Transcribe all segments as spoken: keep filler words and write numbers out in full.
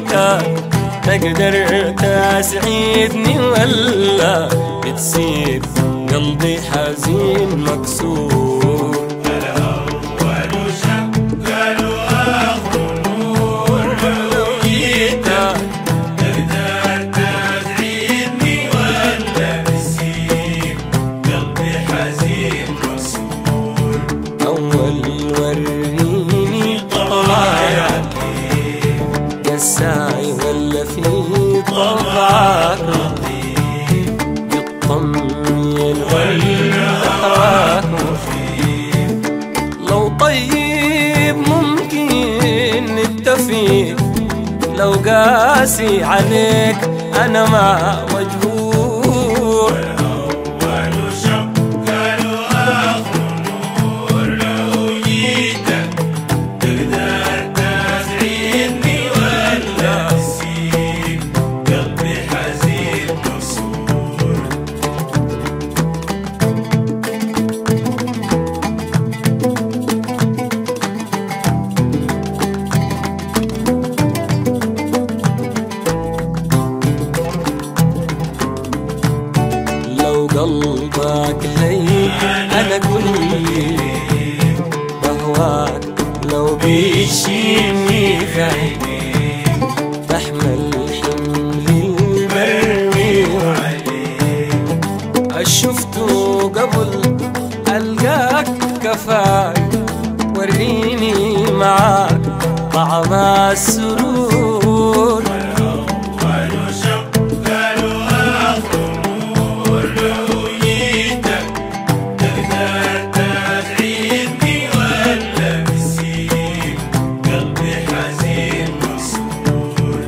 جيتك تقدر تسعدني ولا بتسيب قلبي حزين مكسور؟ الأول شق قالوا آخر نور، لو جيتك تقدر تسعدني ولا بتسيب قلبي حزين مكسور. أول وريني طبعك قساي ولا في طبعك يطمن ولا لو طيب ممكن نتفق، لو قاسي عليك أنا ما مجبور. الأول شق قالوا آخر نور، لو جيتك تقدر تسعدني ولا تسيب قلبي حزين مكسور. لو قلبك لي أنا كلي بهواك، لو بيشيني في عينيك بحمل حملي المرمي عليك. شفته قبل ألقاك كفاك، وريني معاك طعم السرور. الأول شق قالوا آخر نور، لو جيتك تقدر تسعدني ولا بتسيب قلبي حزين مكسور.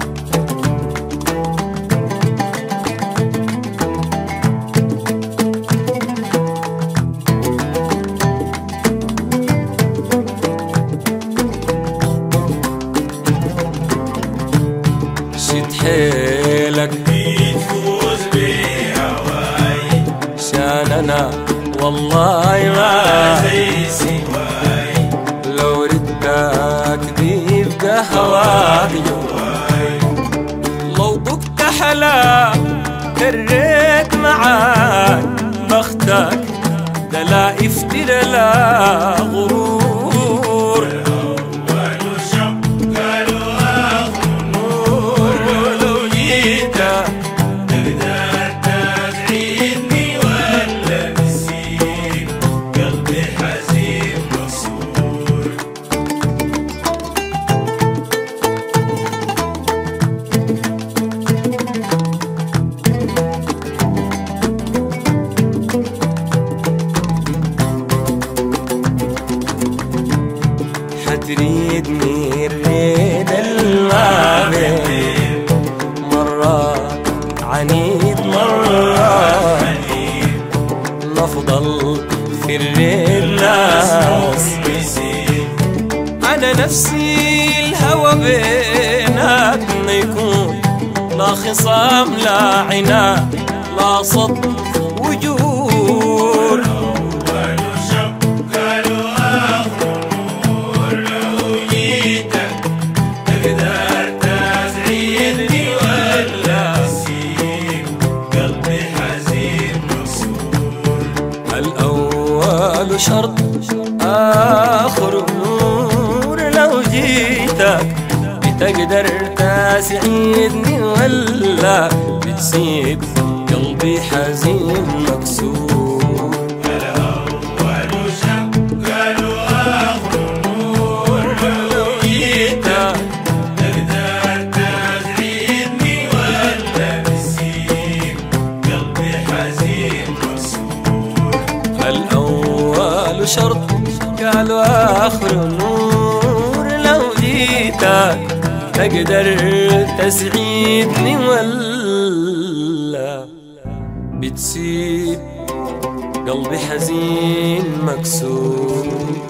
شد حيلك بتفوز بهواي، شان أنا والله ما زي سواي، لو ردك بيبقى هواك جواي. لو ضقت حلا كريت معاك بختك، ده لا افترى لا غرور. الأول شق قالوا آخر نور، لو جيتك تقدر تسعدني ولا بتسيب قلبي حزين مكسور. حتريدني الريد المعبد مرة عنيد مرة نفضل في الريد ناس. أنا نفسي الهوى بيناتنا يكون لا خصام لا عناد لا صد وجور. الأول شق قالوا آخر نور، لو جيتك تقدر تسعدني ولا تسيب قلبي حزين مكسور. الأول شرط آخر نور، لو جيتك بتقدر تسعدني ولا بتسيب قلبي حزين مكسور. الأول شق قالوا آخر نور، لو جيتك تقدر تسعدني ولا بتسيب قلبي حزين مكسور. الأول شرط قالوا آخر نور، لو جيتك تقدر تسعدني ولا بتسيب قلبي حزين مكسور.